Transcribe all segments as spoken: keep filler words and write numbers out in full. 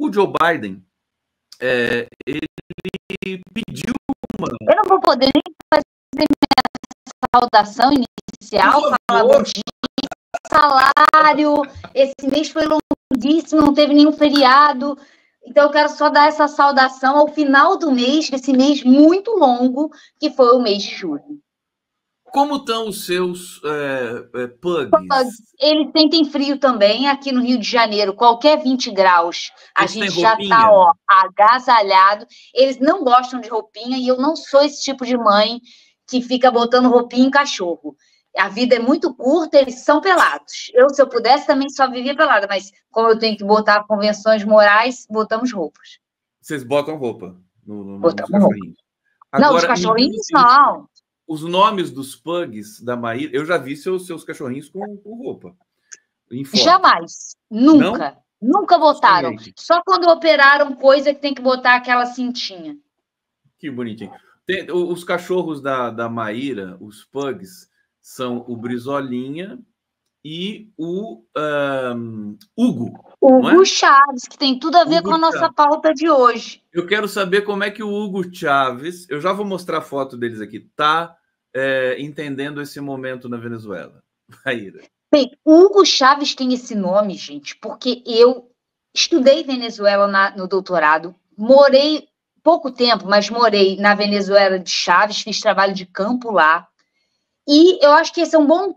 o Joe Biden, é, ele pediu uma... Eu não vou poder nem fazer minha saudação inicial, falar bom dia, salário, esse mês foi longuíssimo, não teve nenhum feriado, então eu quero só dar essa saudação ao final do mês, desse mês muito longo, que foi o mês de julho. Como estão os seus é, é, pugs? Eles sentem frio também. Aqui no Rio de Janeiro, qualquer vinte graus, a Eles gente já está agasalhado. Eles não gostam de roupinha e eu não sou esse tipo de mãe que fica botando roupinha em cachorro. A vida é muito curta, eles são pelados. Eu, se eu pudesse, também só vivia pelada, mas como eu tenho que botar convenções morais, botamos roupas. Vocês botam roupa no, no, nos Botamos cachorrinhos? Agora, não, os Agora, cachorrinhos não. Os nomes dos pugs da Maíra, eu já vi seus, seus cachorrinhos com, com roupa. Jamais. Nunca. Não? Nunca botaram. Sim. Só quando operaram coisa que tem que botar aquela cintinha. Que bonitinho. Tem, os cachorros da, da Maíra, os pugs, são o Brizolinha e o um, Hugo. Hugo é? Chaves, que tem tudo a ver Hugo com a nossa Chaves. Pauta de hoje. Eu quero saber como é que o Hugo Chaves, eu já vou mostrar a foto deles aqui, tá é, entendendo esse momento na Venezuela. Maíra. Bem, Hugo Chaves tem esse nome, gente, porque eu estudei Venezuela na, no doutorado, morei pouco tempo, mas morei na Venezuela de Chaves, fiz trabalho de campo lá, e eu acho que esse é um bom,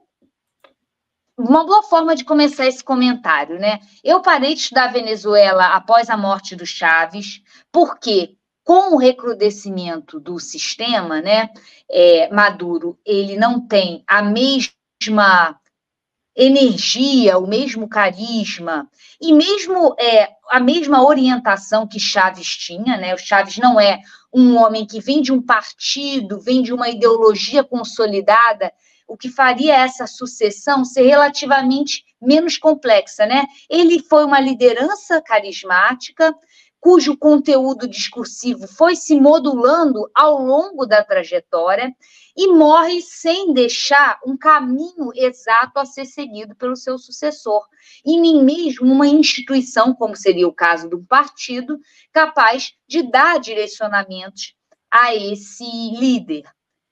uma boa forma de começar esse comentário, né? Eu parei de estudar Venezuela após a morte do Chaves, porque com o recrudescimento do sistema, né, é, Maduro, ele não tem a mesma energia, o mesmo carisma e mesmo é, a mesma orientação que Chaves tinha, né? O Chaves não é um homem que vem de um partido, vem de uma ideologia consolidada, o que faria essa sucessão ser relativamente menos complexa, né? Ele foi uma liderança carismática, cujo conteúdo discursivo foi se modulando ao longo da trajetória e morre sem deixar um caminho exato a ser seguido pelo seu sucessor, e nem mesmo uma instituição, como seria o caso do partido, capaz de dar direcionamentos a esse líder.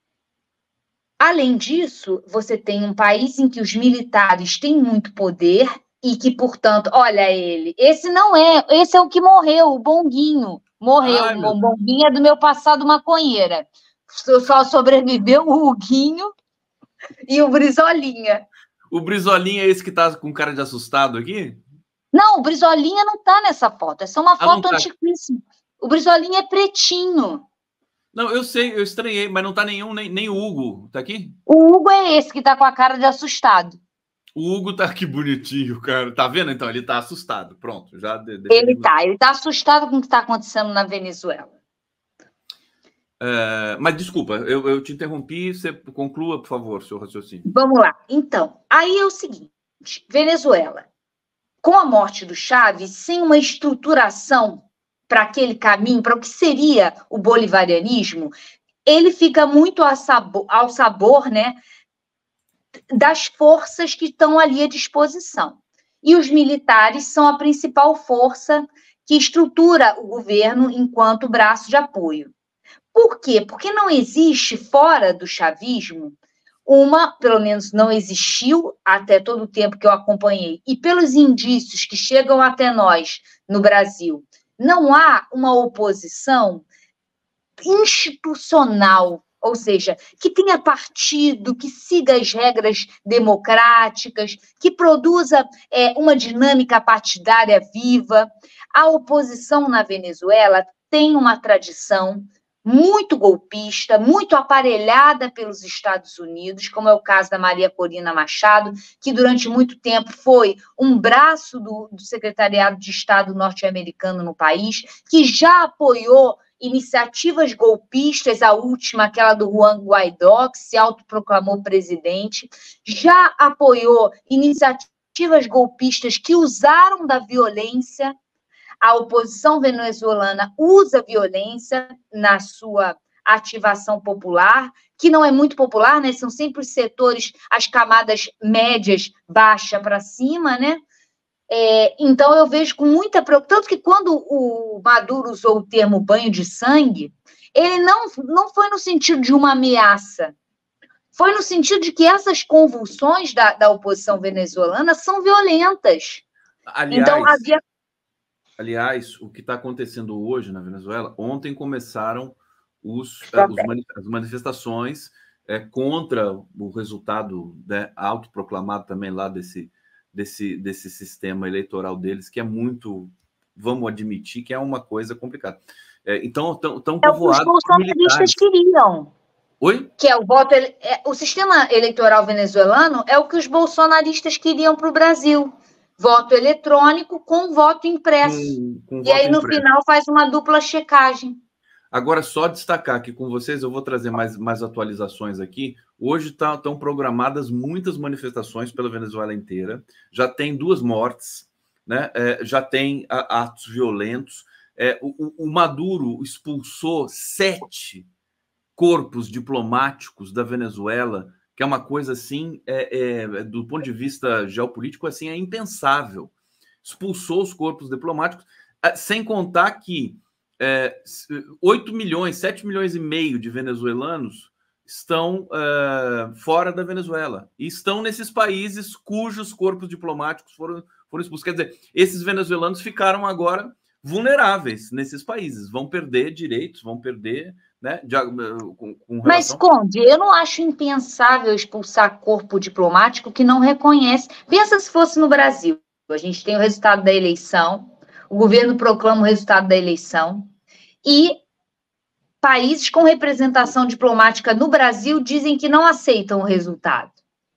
Além disso, você tem um país em que os militares têm muito poder e que, portanto, olha ele, esse não é, esse é o que morreu, o Bonguinho, morreu, Ai, o Bonguinho é do meu passado maconheira, só sobreviveu o Huguinho e o Brizolinha. O Brizolinha é esse que tá com cara de assustado aqui? Não, o Brizolinha não tá nessa foto, essa é uma ah, foto tá. antiquíssima. O Brizolinha é pretinho. Não, eu sei, eu estranhei, mas não tá nenhum, nem, nem o Hugo, tá aqui? O Hugo é esse que tá com a cara de assustado. O Hugo tá aqui bonitinho, cara. Tá vendo? Então, ele tá assustado. Pronto, já... De, de... Ele tá, ele tá assustado com o que tá acontecendo na Venezuela. É, mas, desculpa, eu, eu te interrompi. Você conclua, por favor, seu raciocínio. Vamos lá. Então, aí é o seguinte. Venezuela, com a morte do Chávez, sem uma estruturação para aquele caminho, para o que seria o bolivarianismo, ele fica muito ao sabor, ao sabor, né, das forças que estão ali à disposição. E os militares são a principal força que estrutura o governo enquanto braço de apoio. Por quê? Porque não existe, fora do chavismo, uma, pelo menos não existiu até todo o tempo que eu acompanhei, e pelos indícios que chegam até nós no Brasil, não há uma oposição institucional, ou seja, que tenha partido, que siga as regras democráticas, que produza é, uma dinâmica partidária viva. A oposição na Venezuela tem uma tradição muito golpista, muito aparelhada pelos Estados Unidos, como é o caso da Maria Corina Machado, que durante muito tempo foi um braço do, do Secretariado de Estado norte-americano no país, que já apoiou iniciativas golpistas, a última, aquela do Juan Guaidó, que se autoproclamou presidente, já apoiou iniciativas golpistas que usaram da violência. A oposição venezuelana usa violência na sua ativação popular, que não é muito popular, né? São sempre os setores, as camadas médias, baixa para cima, né? É, então, eu vejo com muita preocupação, tanto que quando o Maduro usou o termo banho de sangue, ele não, não foi no sentido de uma ameaça, foi no sentido de que essas convulsões da, da oposição venezuelana são violentas. Aliás, então, havia... aliás, o que está acontecendo hoje na Venezuela, ontem começaram os, Tá os mani as manifestações é, contra o resultado, né, autoproclamado também lá desse, desse, desse sistema eleitoral deles, que é muito, vamos admitir, que é uma coisa complicada. É, então, estão povoados por militares. É o que os bolsonaristas queriam. Oi? Que é o voto... É, o sistema eleitoral venezuelano é o que os bolsonaristas queriam para o Brasil. Voto eletrônico com voto impresso. Com, com e voto aí, no impresso. Final, faz uma dupla checagem. Agora, só destacar aqui com vocês, eu vou trazer mais, mais atualizações aqui. Hoje estão tá, programadas muitas manifestações pela Venezuela inteira. Já tem duas mortes, né? É, já tem a, atos violentos. É, o, o Maduro expulsou sete corpos diplomáticos da Venezuela, que é uma coisa assim, é, é, do ponto de vista geopolítico, assim, é impensável. Expulsou os corpos diplomáticos, sem contar que é, oito milhões, sete milhões e meio de venezuelanos estão é, fora da Venezuela e estão nesses países cujos corpos diplomáticos foram, foram expulsos. Quer dizer, esses venezuelanos ficaram agora vulneráveis nesses países, vão perder direitos, vão perder... Né, de, com, com relação... Mas, Conde, eu não acho impensável expulsar corpo diplomático que não reconhece. Pensa se fosse no Brasil. A gente tem o resultado da eleição, o governo proclama o resultado da eleição, e países com representação diplomática no Brasil dizem que não aceitam o resultado.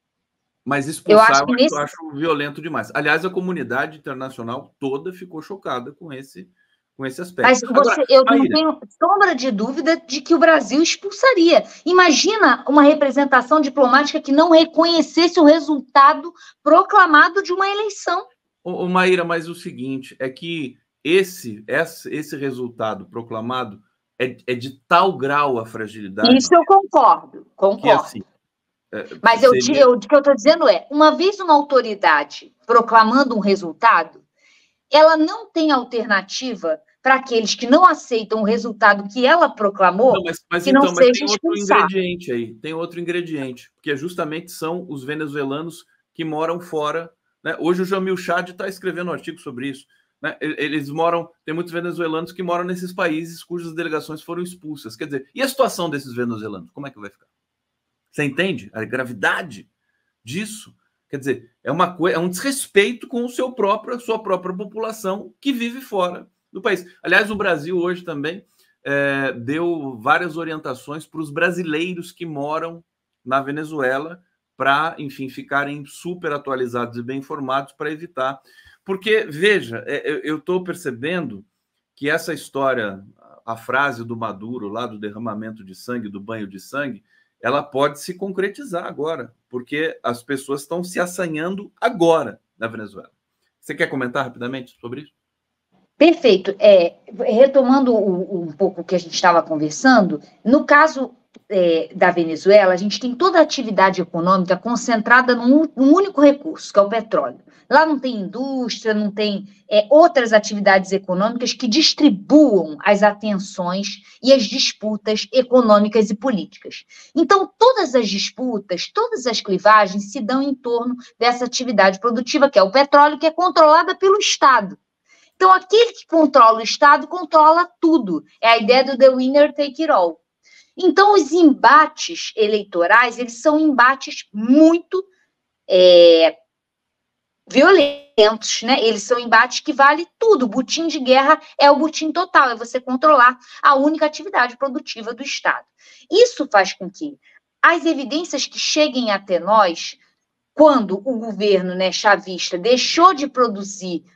Mas expulsar eu acho, eu nesse... acho violento demais. Aliás, a comunidade internacional toda ficou chocada com esse... com esse aspecto. Mas você, Agora, eu não tenho sombra de dúvida de que o Brasil expulsaria. Imagina uma representação diplomática que não reconhecesse o resultado proclamado de uma eleição. Ô, ô Maíra, mas o seguinte, é que esse, esse, esse resultado proclamado é, é de tal grau a fragilidade... Isso eu concordo, concordo. Que, assim, é, mas seria... eu, eu, o que eu estou dizendo é, uma vez uma autoridade proclamando um resultado, ela não tem alternativa para aqueles que não aceitam o resultado que ela proclamou, não, mas, mas que então, não mas seja tem outro ingrediente aí, tem outro ingrediente, porque justamente são os venezuelanos que moram fora, né? Hoje o Jamil Chad está escrevendo um artigo sobre isso, né? Eles moram, tem muitos venezuelanos que moram nesses países cujas delegações foram expulsas. Quer dizer, e a situação desses venezuelanos, como é que vai ficar? Você entende a gravidade disso? Quer dizer, é uma coisa, é um desrespeito com o seu próprio, a sua própria população que vive fora do país. Aliás, o Brasil hoje também é, deu várias orientações para os brasileiros que moram na Venezuela para, enfim, ficarem super atualizados e bem informados para evitar. Porque, veja, é, eu estou percebendo que essa história, a frase do Maduro lá do derramamento de sangue, do banho de sangue, ela pode se concretizar agora, porque as pessoas estão se assanhando agora na Venezuela. Você quer comentar rapidamente sobre isso? Perfeito. É, retomando um, um pouco o que a gente estava conversando, no caso é, da Venezuela, a gente tem toda a atividade econômica concentrada num, num único recurso, que é o petróleo. Lá não tem indústria, não tem é, outras atividades econômicas que distribuam as atenções e as disputas econômicas e políticas. Então, todas as disputas, todas as clivagens se dão em torno dessa atividade produtiva, que é o petróleo, que é controlada pelo Estado. Então, aquele que controla o Estado controla tudo. É a ideia do the winner take it all. Então, os embates eleitorais, eles são embates muito é, violentos, né? Eles são embates que vale tudo. O butim de guerra é o butim total, é você controlar a única atividade produtiva do Estado. Isso faz com que as evidências que cheguem até nós, quando o governo, né, chavista deixou de produzir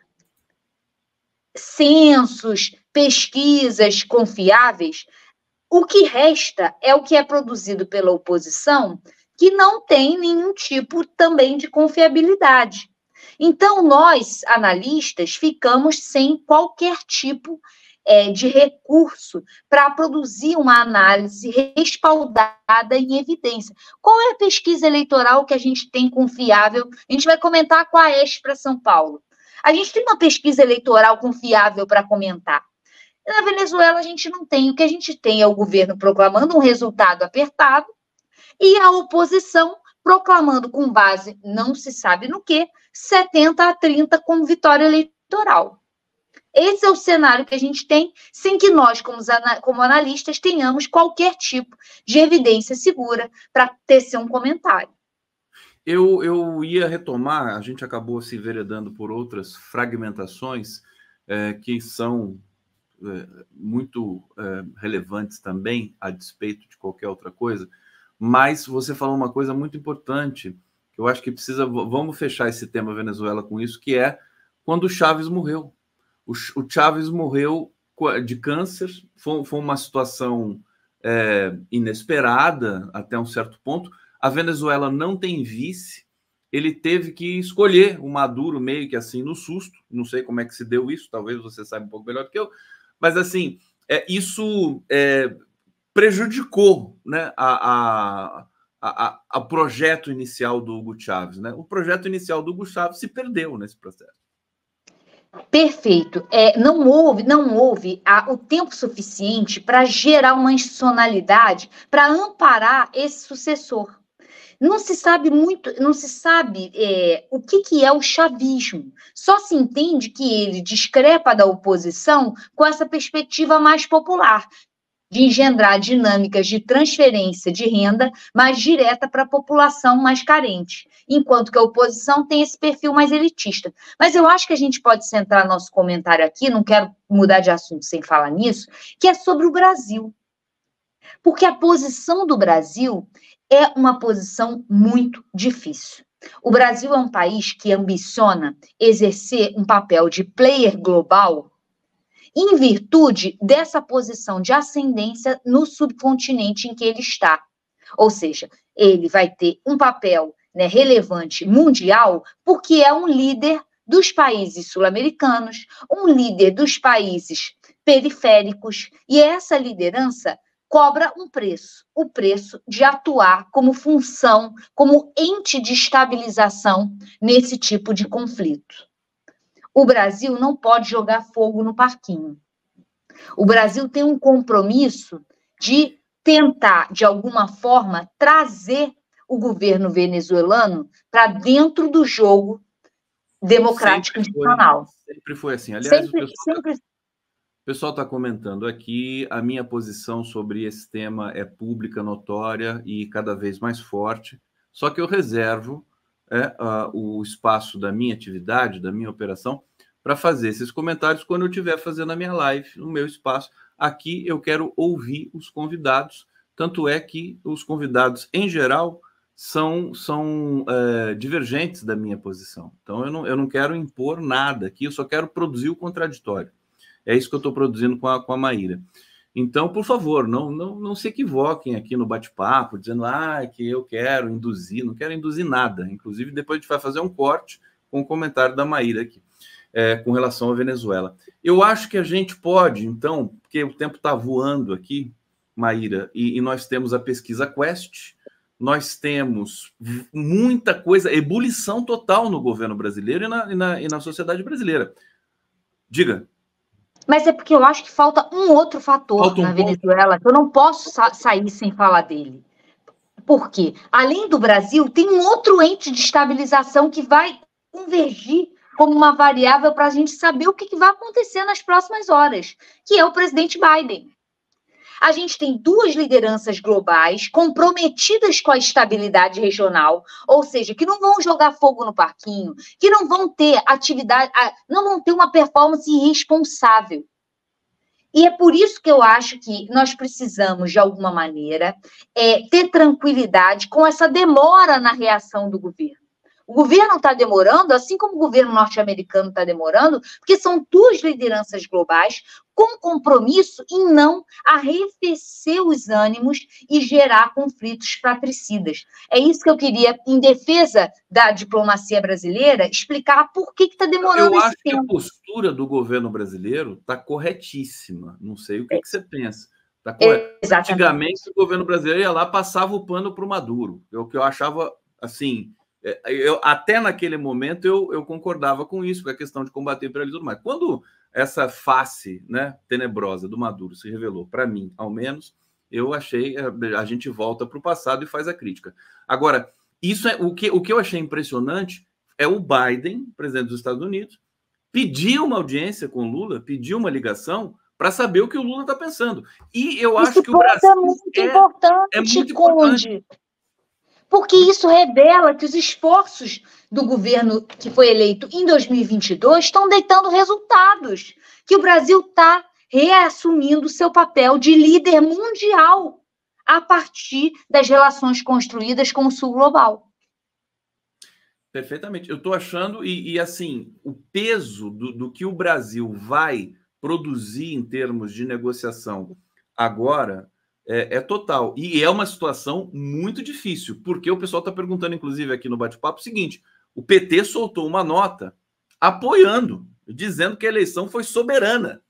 censos, pesquisas confiáveis, o que resta é o que é produzido pela oposição, que não tem nenhum tipo também de confiabilidade. Então, nós, analistas, ficamos sem qualquer tipo é, de recurso para produzir uma análise respaldada em evidência. Qual é a pesquisa eleitoral que a gente tem confiável? A gente vai comentar com a E S para São Paulo. A gente tem uma pesquisa eleitoral confiável para comentar. Na Venezuela, a gente não tem. O que a gente tem é o governo proclamando um resultado apertado e a oposição proclamando com base, não se sabe no que, setenta a trinta como vitória eleitoral. Esse é o cenário que a gente tem, sem que nós, como, como analistas, tenhamos qualquer tipo de evidência segura para tecer um comentário. Eu, eu ia retomar, a gente acabou se enveredando por outras fragmentações é, que são é, muito é, relevantes também, a despeito de qualquer outra coisa, mas você falou uma coisa muito importante, que eu acho que precisa, vamos fechar esse tema Venezuela com isso, que é quando o Chávez morreu. O, o Chávez morreu de câncer, foi, foi uma situação é, inesperada até um certo ponto. A Venezuela não tem vice, ele teve que escolher o Maduro meio que assim no susto, não sei como é que se deu isso, talvez você saiba um pouco melhor do que eu, mas assim, é, isso é, prejudicou, né, a, a, a, a projeto inicial do Hugo Chávez, né? O projeto inicial do Hugo Chávez se perdeu nesse processo. Perfeito. É, não houve, não houve a, o tempo suficiente para gerar uma institucionalidade para amparar esse sucessor. Não se sabe muito, não se sabe é, o que, que é o chavismo. Só se entende que ele discrepa da oposição com essa perspectiva mais popular, de engendrar dinâmicas de transferência de renda mais direta para a população mais carente, enquanto que a oposição tem esse perfil mais elitista. Mas eu acho que a gente pode centrar nosso comentário aqui, não quero mudar de assunto sem falar nisso, que é sobre o Brasil. Porque a posição do Brasil é uma posição muito difícil. O Brasil é um país que ambiciona exercer um papel de player global em virtude dessa posição de ascendência no subcontinente em que ele está. Ou seja, ele vai ter um papel, né, relevante mundial, porque é um líder dos países sul-americanos, um líder dos países periféricos, e essa liderança cobra um preço, o preço de atuar como função, como ente de estabilização nesse tipo de conflito. O Brasil não pode jogar fogo no parquinho. O Brasil tem um compromisso de tentar, de alguma forma, trazer o governo venezuelano para dentro do jogo democrático institucional. Sempre foi assim. Aliás, sempre, o pessoal sempre... está comentando aqui, a minha posição sobre esse tema é pública, notória e cada vez mais forte, só que eu reservo é, uh, o espaço da minha atividade, da minha operação, para fazer esses comentários quando eu estiver fazendo a minha live, no meu espaço. Aqui eu quero ouvir os convidados, tanto é que os convidados, em geral, são, são é, divergentes da minha posição. Então, eu não, eu não quero impor nada aqui, eu só quero produzir o contraditório. É isso que eu estou produzindo com a, com a Maíra. Então, por favor, não, não, não se equivoquem aqui no bate-papo, dizendo ah, que eu quero induzir, não quero induzir nada. Inclusive, depois a gente vai fazer um corte com o comentário da Maíra aqui. É, com relação à Venezuela. Eu acho que a gente pode, então, porque o tempo está voando aqui, Maíra, e, e nós temos a pesquisa Quest, nós temos muita coisa, ebulição total no governo brasileiro e na, e na, e na sociedade brasileira. Diga. Mas é porque eu acho que falta um outro fator falta um na Venezuela, que eu não posso sa- sair sem falar dele. Por quê? Além do Brasil, tem um outro ente de estabilização que vai convergir como uma variável para a gente saber o que, que vai acontecer nas próximas horas, que é o presidente Biden. A gente tem duas lideranças globais comprometidas com a estabilidade regional, ou seja, que não vão jogar fogo no parquinho, que não vão ter atividade, não vão ter uma performance irresponsável. E é por isso que eu acho que nós precisamos, de alguma maneira, é, ter tranquilidade com essa demora na reação do governo. O governo está demorando, assim como o governo norte-americano está demorando, porque são duas lideranças globais com compromisso em não arrefecer os ânimos e gerar conflitos fratricidas. É isso que eu queria, em defesa da diplomacia brasileira, explicar por que está demorando eu esse acho tempo. Que a postura do governo brasileiro está corretíssima. Não sei o que, é. que você pensa. Tá correto. Antigamente, o governo brasileiro ia lá, passava o pano para o Maduro. É o que eu achava, assim... Eu, até naquele momento eu, eu concordava com isso, com a questão de combater o imperialismo, mas quando essa face, né, tenebrosa do Maduro se revelou, para mim, ao menos, eu achei, a gente volta para o passado e faz a crítica. Agora, isso é o que, o que eu achei impressionante é o Biden, presidente dos Estados Unidos, pedir uma audiência com o Lula, pedir uma ligação para saber o que o Lula está pensando. E eu Esse acho que o Brasil é muito é, importante, é muito Conde. importante. Porque isso revela que os esforços do governo que foi eleito em dois mil e vinte e dois estão deitando resultados, que o Brasil está reassumindo seu papel de líder mundial a partir das relações construídas com o Sul Global. Perfeitamente. Eu estou achando, e, e assim, o peso do, do que o Brasil vai produzir em termos de negociação agora é, é total. E é uma situação muito difícil, porque o pessoal está perguntando, inclusive, aqui no bate-papo, o seguinte: o P T soltou uma nota apoiando, dizendo que a eleição foi soberana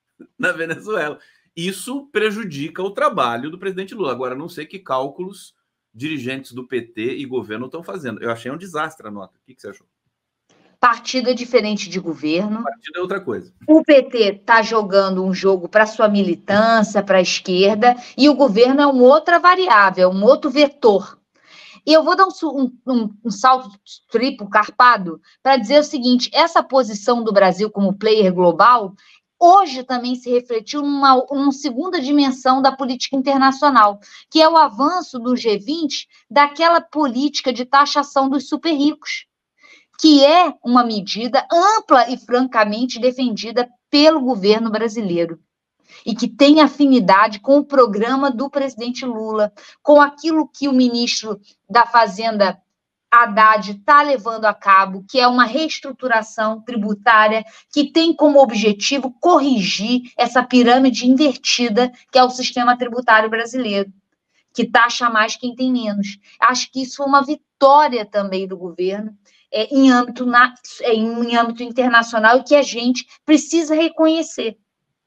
na Venezuela. Isso prejudica o trabalho do presidente Lula. Agora, não sei que cálculos dirigentes do P T e governo estão fazendo. Eu achei um desastre a nota. O que, que você achou? Partido é diferente de governo. Partido é outra coisa. O P T está jogando um jogo para sua militância, para a esquerda, e o governo é uma outra variável, um outro vetor. E eu vou dar um, um, um salto triplo, carpado, para dizer o seguinte: essa posição do Brasil como player global hoje também se refletiu numa, numa segunda dimensão da política internacional, que é o avanço do G vinte daquela política de taxação dos super ricos, que é uma medida ampla e francamente defendida pelo governo brasileiro e que tem afinidade com o programa do presidente Lula, com aquilo que o ministro da Fazenda Haddad está levando a cabo, que é uma reestruturação tributária que tem como objetivo corrigir essa pirâmide invertida que é o sistema tributário brasileiro, que taxa mais quem tem menos. Acho que isso foi uma vitória também do governo é, em, âmbito na, é, em âmbito internacional e que a gente precisa reconhecer.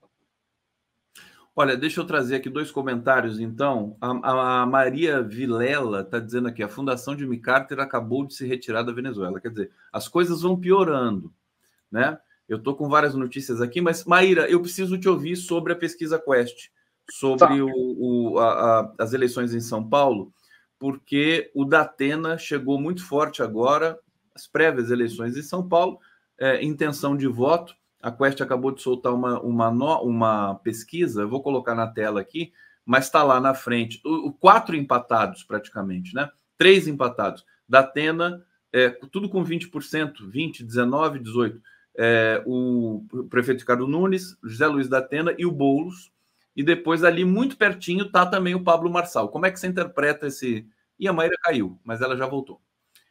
Olha, deixa eu trazer aqui dois comentários, então. A, a Maria Vilela está dizendo aqui: a Fundação Jimmy Carter acabou de se retirar da Venezuela. Quer dizer, as coisas vão piorando, né? Eu estou com várias notícias aqui, mas, Maíra, eu preciso te ouvir sobre a pesquisa Quest, sobre o, o, a, a, as eleições em São Paulo, porque o Datena chegou muito forte agora, as prévias eleições em São Paulo, é, intenção de voto. A Quest acabou de soltar uma, uma, uma pesquisa, eu vou colocar na tela aqui, mas está lá na frente. O, o, quatro empatados, praticamente, né? Três empatados. Datena, é, tudo com vinte por cento, vinte, dezenove, dezoito. É, o prefeito Ricardo Nunes, José Luiz Datena e o Boulos. E depois, ali, muito pertinho, está também o Pablo Marçal. Como é que você interpreta esse... E a Maíra caiu, mas ela já voltou.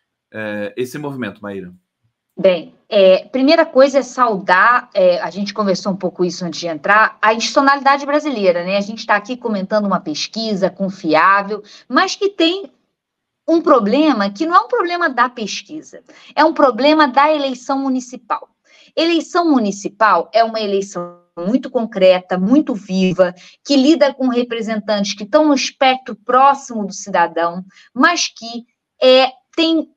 É, esse movimento, Maíra. Bem, é, primeira coisa é saudar, é, a gente conversou um pouco isso antes de entrar, a institucionalidade brasileira, né? A gente está aqui comentando uma pesquisa confiável, mas que tem um problema que não é um problema da pesquisa, é um problema da eleição municipal. Eleição municipal é uma eleição muito concreta, muito viva, que lida com representantes que estão no espectro próximo do cidadão, mas que é, tem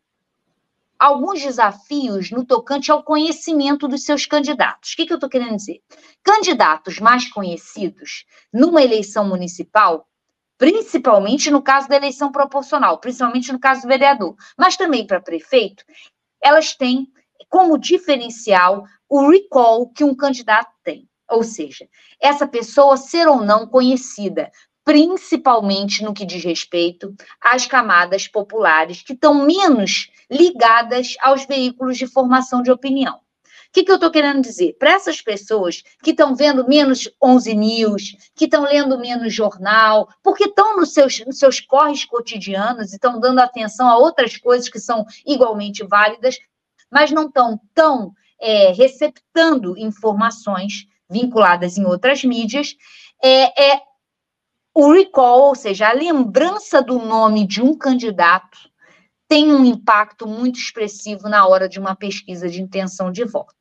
alguns desafios no tocante ao conhecimento dos seus candidatos. O que, que eu estou querendo dizer? Candidatos mais conhecidos numa eleição municipal, principalmente no caso da eleição proporcional, principalmente no caso do vereador, mas também para prefeito, elas têm como diferencial o recall que um candidato tem. Ou seja, essa pessoa ser ou não conhecida, principalmente no que diz respeito às camadas populares que estão menos ligadas aos veículos de formação de opinião. O que, que eu estou querendo dizer? Para essas pessoas que estão vendo menos onze News, que estão lendo menos jornal, porque estão nos seus, nos seus corres cotidianos e estão dando atenção a outras coisas que são igualmente válidas, mas não estão tão é, receptando informações vinculadas em outras mídias, é, é o recall, ou seja, a lembrança do nome de um candidato tem um impacto muito expressivo na hora de uma pesquisa de intenção de voto.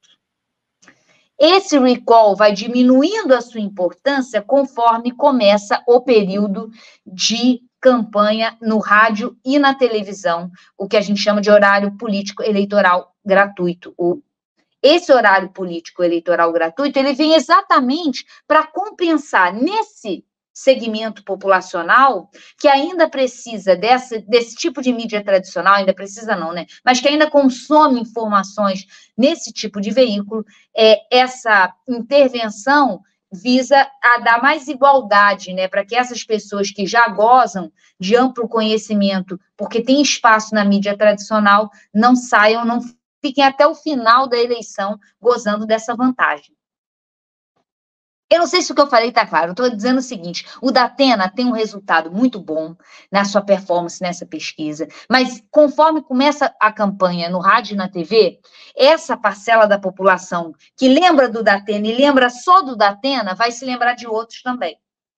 Esse recall vai diminuindo a sua importância conforme começa o período de campanha no rádio e na televisão, o que a gente chama de horário político eleitoral gratuito. O, esse horário político eleitoral gratuito, ele vem exatamente para compensar nesse segmento populacional que ainda precisa dessa, desse tipo de mídia tradicional, ainda precisa não, né? Mas que ainda consome informações nesse tipo de veículo, é, essa intervenção visa a dar mais igualdade, né, para que essas pessoas que já gozam de amplo conhecimento, porque tem espaço na mídia tradicional, não saiam, não fiquem até o final da eleição gozando dessa vantagem. Eu não sei se o que eu falei está claro, eu estou dizendo o seguinte, o Datena tem um resultado muito bom na sua performance nessa pesquisa, mas conforme começa a campanha no rádio e na T V, essa parcela da população que lembra do Datena e lembra só do Datena, vai se lembrar de outros também.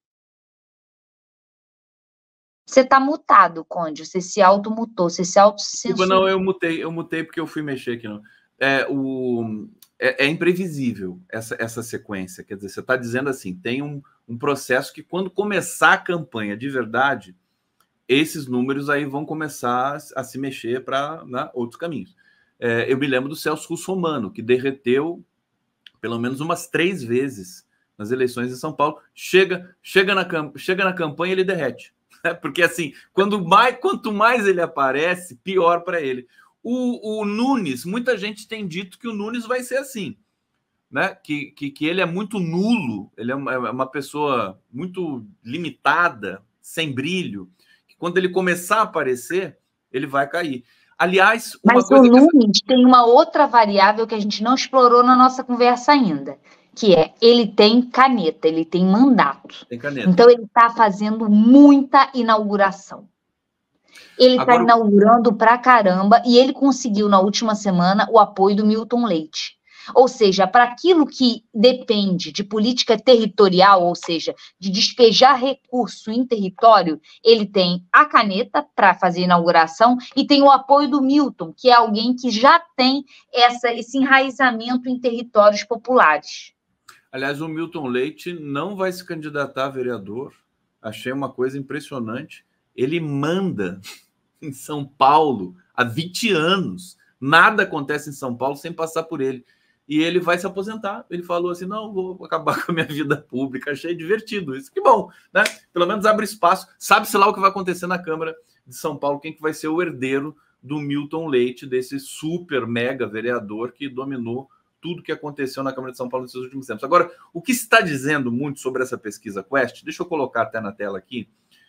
Você está mutado, Conde, você se automutou, você se autocensurou. Não, eu mutei, eu mutei porque eu fui mexer aqui. Não. É, o... É, é imprevisível essa, essa sequência. Quer dizer, você está dizendo assim, tem um, um processo que quando começar a campanha de verdade, esses números aí vão começar a, a se mexer para, né, outros caminhos. É, eu me lembro do Celso Russomano, que derreteu pelo menos umas três vezes nas eleições em São Paulo. Chega, chega, na, chega na campanha, ele derrete. Né? Porque assim, quando mais, quanto mais ele aparece, pior para ele. O, o Nunes, muita gente tem dito que o Nunes vai ser assim, né? Que, que, que ele é muito nulo, ele é uma, é uma pessoa muito limitada, sem brilho, que quando ele começar a aparecer, ele vai cair. Aliás, uma Mas coisa o Nunes que... tem uma outra variável que a gente não explorou na nossa conversa ainda, que é, ele tem caneta, ele tem mandato. Tem caneta. Então, ele está fazendo muita inauguração. Ele está Agora... inaugurando pra caramba e ele conseguiu, na última semana, o apoio do Milton Leite. Ou seja, para aquilo que depende de política territorial, ou seja, de despejar recurso em território, ele tem a caneta para fazer inauguração e tem o apoio do Milton, que é alguém que já tem essa, esse enraizamento em territórios populares. Aliás, o Milton Leite não vai se candidatar a vereador. Achei uma coisa impressionante. Ele manda em São Paulo há vinte anos. Nada acontece em São Paulo sem passar por ele. E ele vai se aposentar. Ele falou assim, não, vou acabar com a minha vida pública. Achei divertido isso. Que bom, né? Pelo menos abre espaço. Sabe-se lá o que vai acontecer na Câmara de São Paulo, quem que vai ser o herdeiro do Milton Leite, desse super mega vereador que dominou tudo que aconteceu na Câmara de São Paulo nesses últimos tempos. Agora, o que se está dizendo muito sobre essa pesquisa Quest, deixa eu colocar até na tela aqui.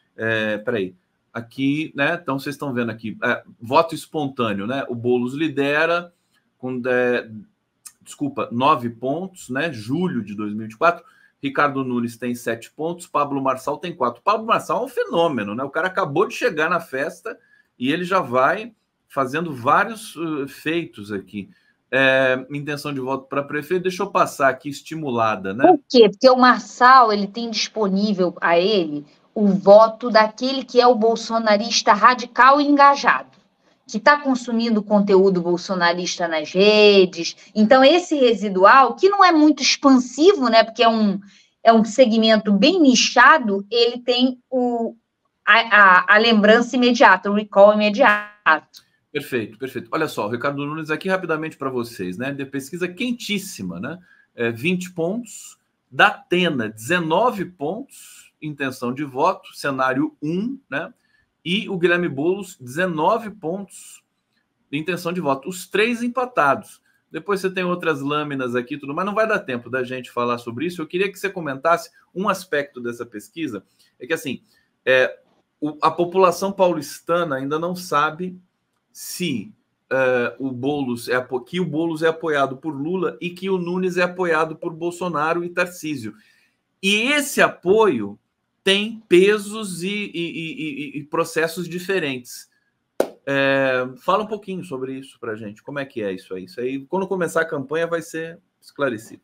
É, peraí. Aqui, né? Então, vocês estão vendo aqui. É, voto espontâneo, né? O Boulos lidera com... É, desculpa, nove pontos, né? Julho de dois mil e vinte e quatro. Ricardo Nunes tem sete pontos. Pablo Marçal tem quatro. Pablo Marçal é um fenômeno, né? O cara acabou de chegar na festa e ele já vai fazendo vários uh, feitos aqui. É, intenção de voto para prefeito, deixa eu passar aqui, estimulada, né? Por quê? Porque o Marçal, ele tem disponível a ele o voto daquele que é o bolsonarista radical e engajado, que está consumindo conteúdo bolsonarista nas redes. Então, esse residual, que não é muito expansivo, né? Porque é um, é um segmento bem nichado, ele tem o, a, a, a lembrança imediata, o recall imediato. Perfeito, perfeito. Olha só, o Ricardo Nunes aqui rapidamente para vocês, né? De pesquisa quentíssima, né? É, vinte pontos, Datena, dezenove pontos, intenção de voto, cenário um, né? E o Guilherme Boulos, dezenove pontos de intenção de voto. Os três empatados. Depois você tem outras lâminas aqui, tudo, mas não vai dar tempo da gente falar sobre isso. Eu queria que você comentasse um aspecto dessa pesquisa. É que, assim, é, o, a população paulistana ainda não sabe se uh, o Boulos é, que o Boulos é apoiado por Lula e que o Nunes é apoiado por Bolsonaro e Tarcísio. E esse apoio tem pesos e, e, e, e processos diferentes. É, fala um pouquinho sobre isso para a gente. Como é que é isso aí? Isso aí, quando começar a campanha, vai ser esclarecido.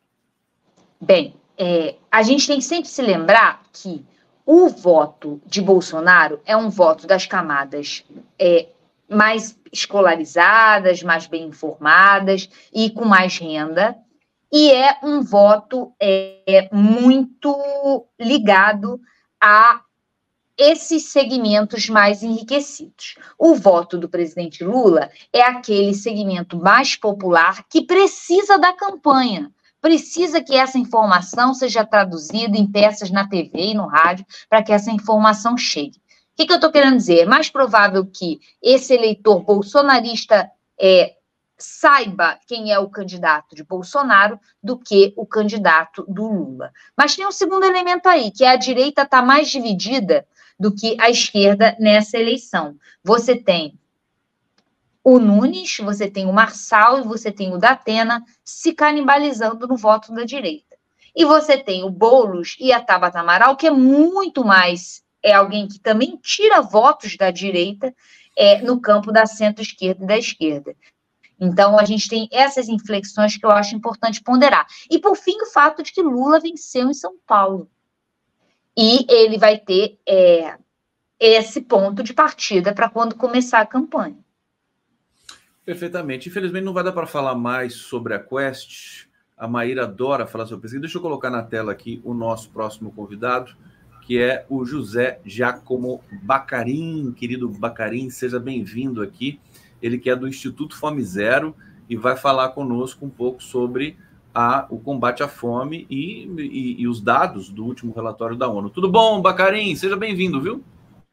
Bem, é, a gente tem que sempre se lembrar que o voto de Bolsonaro é um voto das camadas é, mais escolarizadas, mais bem informadas e com mais renda, e é um voto é, muito ligado a esses segmentos mais enriquecidos. O voto do presidente Lula é aquele segmento mais popular que precisa da campanha, precisa que essa informação seja traduzida em peças na T V e no rádio para que essa informação chegue. O que, que eu estou querendo dizer? É mais provável que esse eleitor bolsonarista é, saiba quem é o candidato de Bolsonaro do que o candidato do Lula. Mas tem um segundo elemento aí, que é a direita está mais dividida do que a esquerda nessa eleição. Você tem o Nunes, você tem o Marçal e você tem o Datena se canibalizando no voto da direita. E você tem o Boulos e a Tabata Amaral, que é muito mais, é alguém que também tira votos da direita é, no campo da centro-esquerda e da esquerda. Então, a gente tem essas inflexões que eu acho importante ponderar. E, por fim, o fato de que Lula venceu em São Paulo. E ele vai ter é, esse ponto de partida para quando começar a campanha. Perfeitamente. Infelizmente, não vai dar para falar mais sobre a Quest. A Maíra adora falar sobre pesquisa. Deixa eu colocar na tela aqui o nosso próximo convidado, que é o José Giacomo Baccarin. Querido Baccarin, seja bem-vindo aqui. Ele que é do Instituto Fome Zero e vai falar conosco um pouco sobre a, o combate à fome e, e, e os dados do último relatório da ONU. Tudo bom, Baccarin? Seja bem-vindo, viu?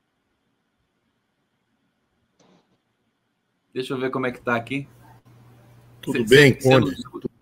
Deixa eu ver como é que tá aqui. Tudo cê, bem, cê, Conde? Cê...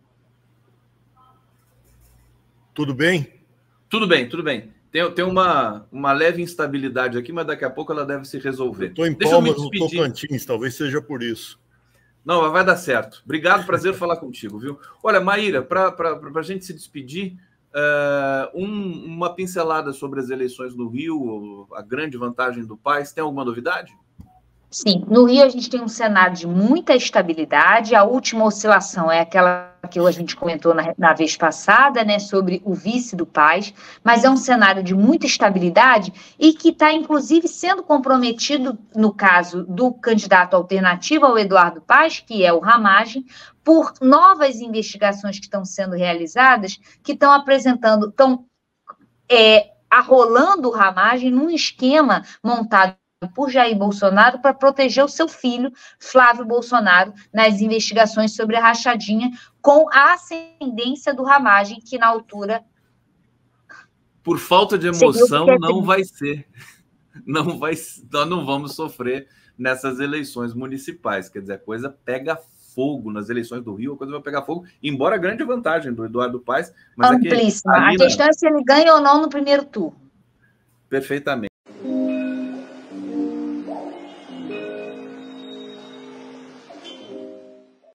Tudo bem? Tudo bem, tudo bem. Tem, tem uma, uma leve instabilidade aqui, mas daqui a pouco ela deve se resolver. Estou em Palmas, no Tocantins, talvez seja por isso. Não, vai dar certo. Obrigado, prazer falar contigo, viu? Olha, Maíra, para a gente se despedir, uh, um, uma pincelada sobre as eleições no Rio, a grande vantagem do Paes, tem alguma novidade? Sim, no Rio a gente tem um cenário de muita estabilidade. A última oscilação é aquela que a gente comentou na, na vez passada, né, sobre o vice do Paes, mas é um cenário de muita estabilidade e que está, inclusive, sendo comprometido, no caso do candidato alternativo ao Eduardo Paes, que é o Ramagem, por novas investigações que estão sendo realizadas, que estão apresentando, estão é, arrolando o Ramagem num esquema montado por Jair Bolsonaro para proteger o seu filho, Flávio Bolsonaro, nas investigações sobre a rachadinha, com a ascendência do Ramagem, que na altura... Por falta de emoção, não vai ser. Não vai, nós não vamos sofrer nessas eleições municipais. Quer dizer, a coisa pega fogo nas eleições do Rio, a coisa vai pegar fogo, embora a grande vantagem do Eduardo Paes... Mas amplíssima. É que a questão é se ele ganha ou não no primeiro turno. Perfeitamente.